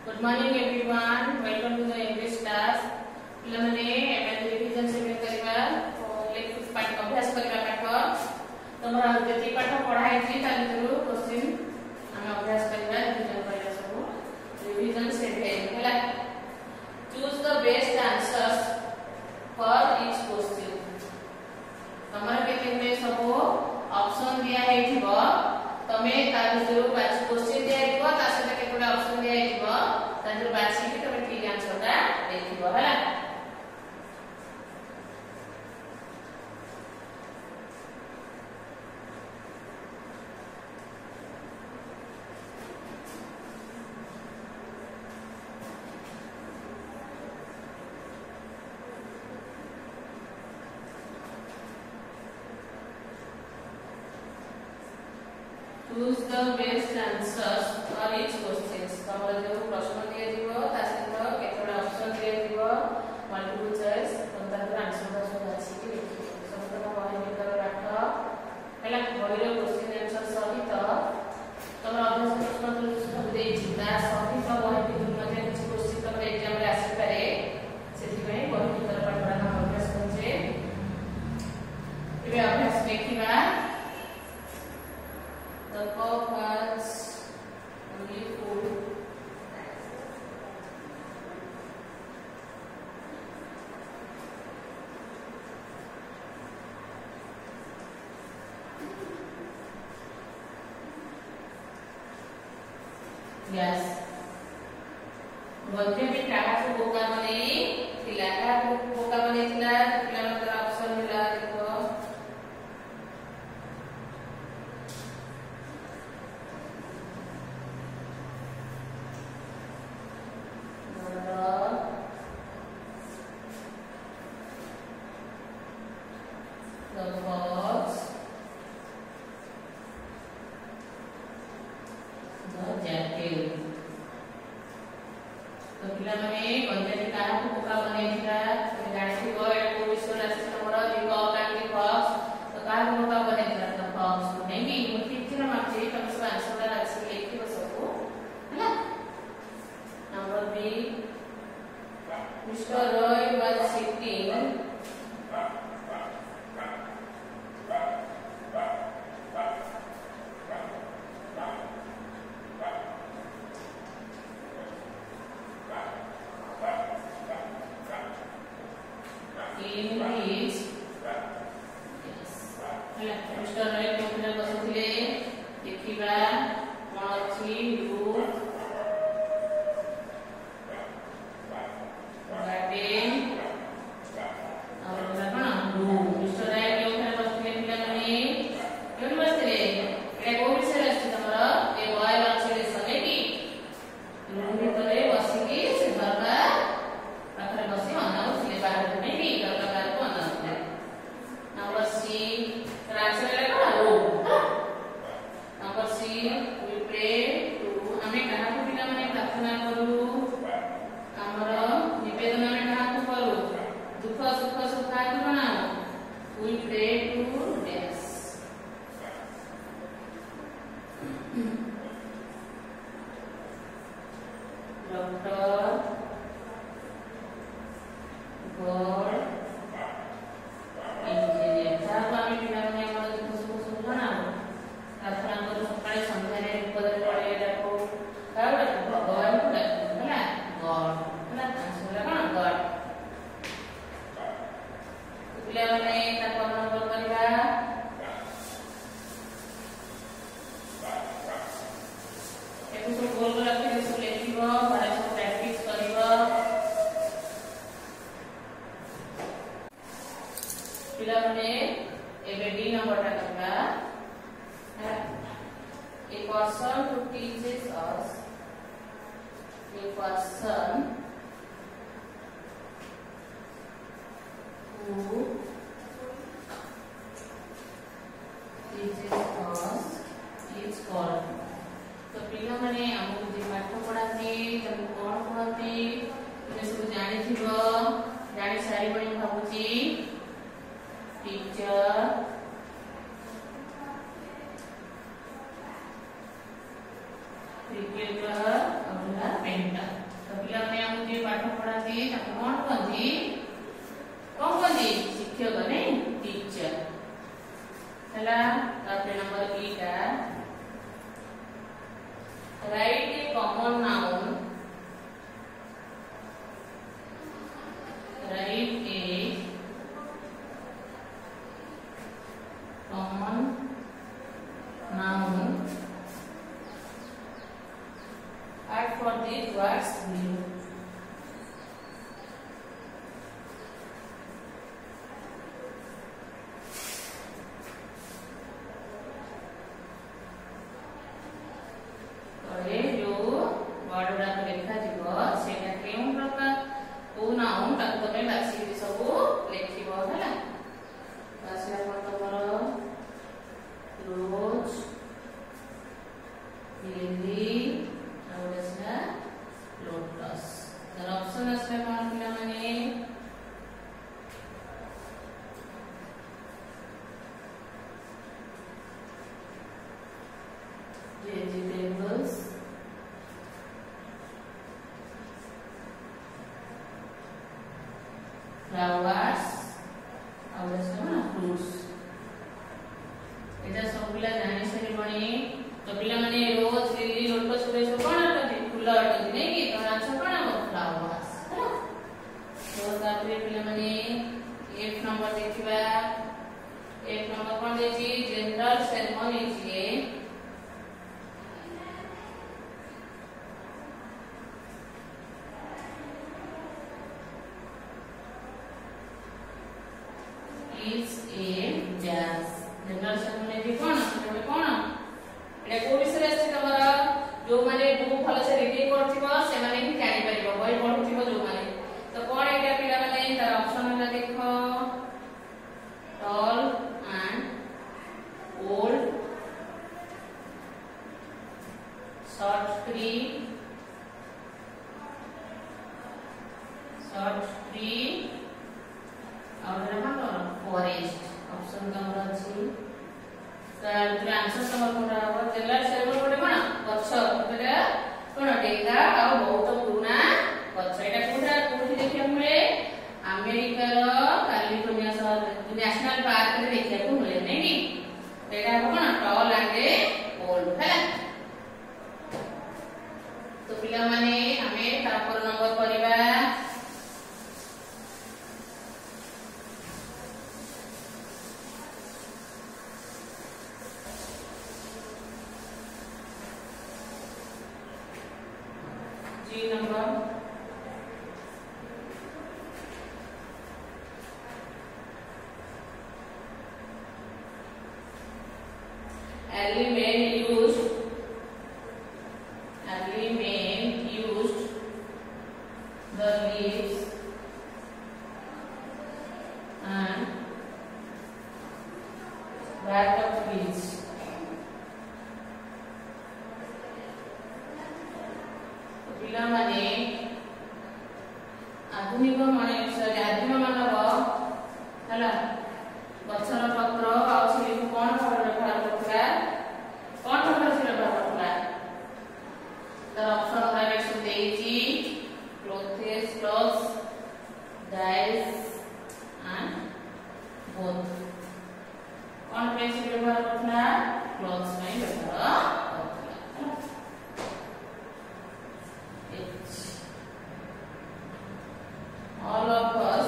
Good morning everyone. Welcome to the English class. पिलामने एमे revision से करिबा लेख पाठ अभ्यास करिबा पाठ तमरा जति पाठ पढाई छी ता भितरु क्वेश्चन हम अभ्यास करिबा रिवीजन करिबा सब रिवीजन से हैला choose the best answers for each question तमरा केते सब ऑप्शन दिया हेथिबो तमे ता भितरु बाच क्वेश्चन दिया हेथिबो ता सहित केतोडा ऑप्शन दिया हेथिबो ताजर बाची के तमे ठीक आंसर ता देखिबो हैला choose the best answers for each questions तमरा जो प्रश्न दिया दिबो ता सहित केतोडा ऑप्शन दिया दिबो मल्टीपल चॉइस तंतर आंसर दा सब अछि कि देखिबो सब तक बही भीतर राख हैला बहिर क्वेश्चन आंसर सहित तमरा अभ्यास प्रश्न सब देइ ता सहित बही भीतर मध्ये कुछ क्वेश्चन तमरा एग्जाम रे आसी पारे सेति में बही भीतर पढरा हम अभ्यास करछे इबे अभ्यास देखिबा The cock has only food. Yes. मध्य में कहा से बोका बने थिला का बोका बने थिला पिला मतलब ऑप्शन मिला देखो Mr. Roy was sitting in his Mr. Roy computer बसुथिले देखिबा कोन अछि room A person who teaches us, a person who teaches us is called. तो पिला माने हमको जे पाठ पढाते तम कोन पढाते तमे सब जानि थिबो जानि सारी बणी भाबुची टीचर क्रिकेटर पेंटर तो पिला ने हम जे पाठ पढ़ाती ताको कोन कहती शिक्षक ने टीचर हला तापर नंबर बी का write a common noun write a common noun add for these words below vegetables flowers और इसमें fruits एटा सब पिला जानि सरी बणी तो पिला माने रोज लिली लोटस रे सब कोन आटती फूल आटती नै कि तो आछ कोन फ्लावर्स है तो तापरे पिला माने एक नंबर देखिबा एक नंबर कोन देछि जनरल सेरेमनी छिए is a jazz general ceremony भी कोन एटा को विषय अछि तमरा जो माने बुक भलो से रीडिंग करथिबो से माने भी जानि परिबो बई पढुथिबो जो माने तो कोन एटा पिला माने तार ऑप्शन होला देखो tall and old short tree और रहा forest ऑप्शन नंबर अछि तर आंसर नंबर कोनरा हो जनरल सेरेमनी कोटे कोन गछ कोटे कोन डेगा आ बहुत पुराना गछ एटा कोठा कोठी देखिया मिले अमेरिका रो कैलिफोर्निया शहर नेशनल पार्क रे देखिया को मिले नै कि एटा कोन टॉल एंड ओल्ड है तो पिला माने हमें तापर नंबर परिबा number early men used the leaves and bark of trees पिला माने आधुनिक माने आदिम मानव हला गछर पत्र आ छिली कोन भाबे व्यवहार करथला कोन भाबे से व्यवहार करथला तर ऑप्शन डायरेक्शन देइची clothes dyes and both कोन पे से व्यवहार करथला clothes में व्यवहार all of us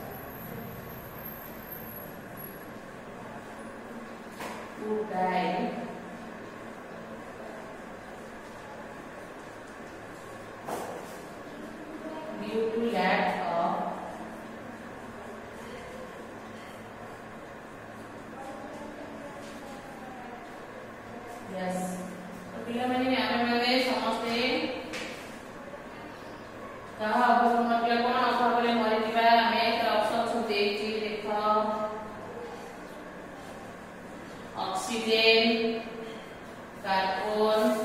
who die due to lack of yes तो पिला माने आमे समस्ते कहा अब मतलब कोन अभाव रे मरि दिबा हमें तो ऑप्शन सब देछि देखो ऑक्सीजन कार्बन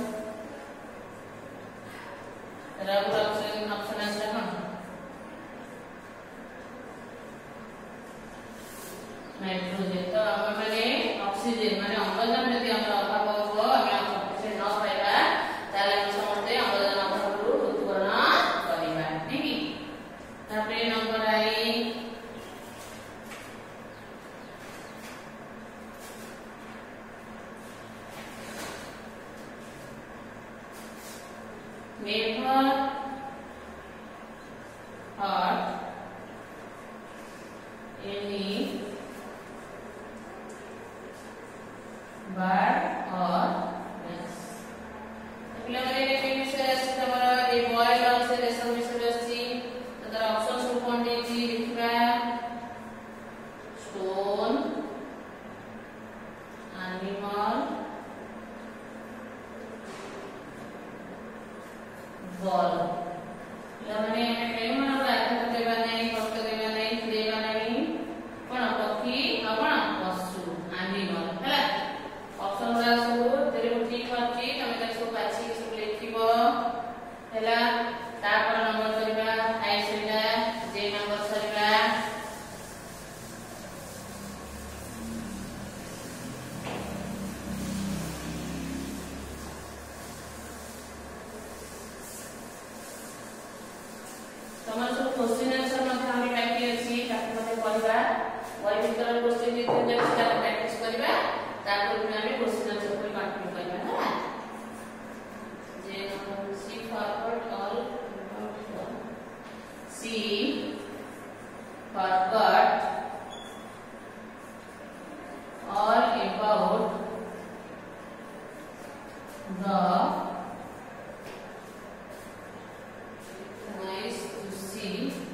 रबर ऑप्शन আছে কোন नाइट्रोजन तो हम माने ऑक्सीजन माने अम्लजान यदि हमरा अभाव हो हमें ऑक्सीजन न पाइबा ताले हम समझते अम्लजान अभाव never hurt any bird or mouse. ପିଲାମାନେ ଏ ବିଷୟରେ ଅଛି ତମର ଏ ବୟ ଲଞ୍ଚ ରେ ସବୁ ବିଷୟରେ ଅଛି ତାର ଅପସନ ସବୁ କଣ ଦେଇଛି ଦେଖିବା stone animal ball ପିଲାମାନେ କେଉଁ ମାନଙ୍କର ଆଘାତ ଦେବା ନାହିଁ କଷ୍ଟ ଦେବା ନାହିଁ ଦେବା ନାହିଁ କଣ ପକ୍ଷୀ ଆଉ କଣ ପଶୁ animal ହେଲା ଅପସନ ଗୁଡା ସବୁ ତେରେ ଠିକ ଅଛି ତମେ ତାକୁ ସବୁ ବାଛିକି ସବୁ ଲେଖିବ ହେଲା ତାପରେ ନମ୍ବର କରିବା ଆଇ ସରିଲା ଯେ ନମ୍ବର ସରିଲା तमर सब क्वेश्चन आंसर मत हम बाकी अछि ताकि मते पढिबा वही भीतर क्वेश्चन जे जे सेटा प्रैक्टिस करबा तापर हम क्वेश्चन आंसर को कंटिन्यू करबा है जे number C forward all C forward all about the nice to see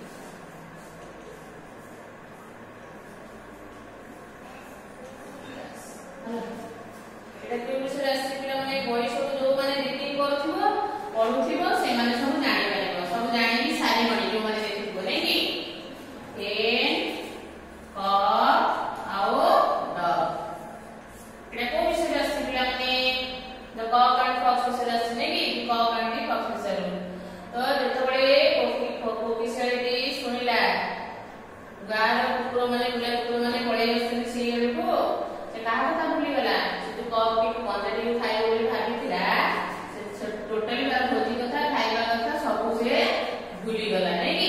এটা কেউ বিষয় আসছে পিলা মানে বই সব जो माने रीडिंग करथिबो पढुथिबो से माने सब जानि पारिबो सब जानि सारी बणी जो माने देखिबो नै कि पेन कप आओ डॉग এটা কোন বিষয় আসছে পিলা মানে द कॉक एंड फॉक्स विषय আসছে नै कि कॉक एंड द फॉक्स विषय तो जेतबळे कोकी शैली सुनिला गार कुकुर माने बुला कुकुर माने पळै बसथि सी हेबो से काहा कथा भूली गला से कप के पंदरी खाइ बोली भाबिथिला से टोटली बार भोजी कथा खाइबा कथा सब से भूली गला नै कि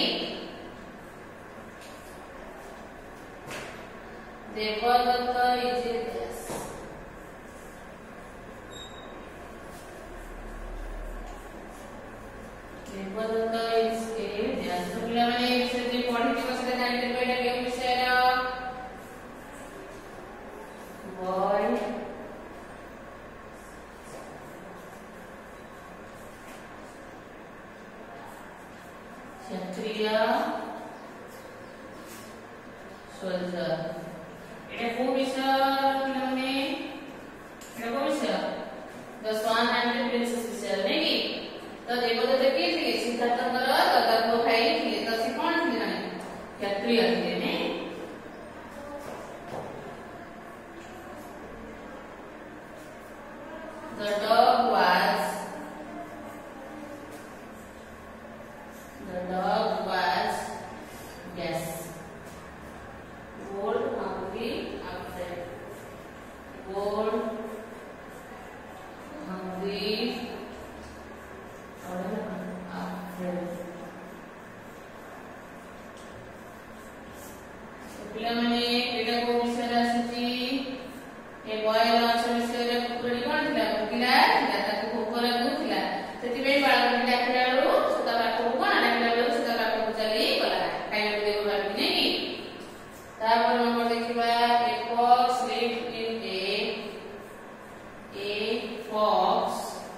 Devdatta is this Devdatta is a this तो पिला माने से जे पढि के बसले जानि देबे एटा के विषय रा boy क्षत्रिय soldier এটা কোন বিষয় মানে এটা কোন বিষয় the swan and the princess বিষয় নাকি তো দেবদত্ত কি ଥିଲେ সিদ্ধার্থଙ୍କର ଦାଦାଙ୍କ ଭାଇ ଥିଲେ ତ ସେ କଣ ଥିଲେ ମାନେ କ୍ଷତ୍ରିୟ ଥିଲେ ନେ the dog was yes bold hungry afraid bold hungry afraid पिला माने एटा को विषय आसी ए बॉय लॉन्च विषय रे कुकुरडी कोन थिला कुकिला ताको कुकुर गुथिला सेति बे बाळगडी डाकिलाळु सुता पाखो कोन डाकिलाळु सुता पाखो चली गला काई देबो बाकी नै तापर नंबर देखिबा a fox lived in a fox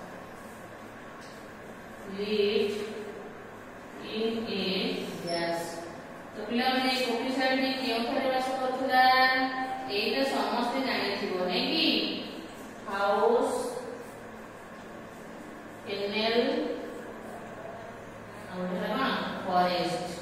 lived in a yes तो पिला माने कोकी साइड केउ थरे वास करथुला एटा समस्त जानि थिबो नै कि हाउस केनेल और फॉरेस्ट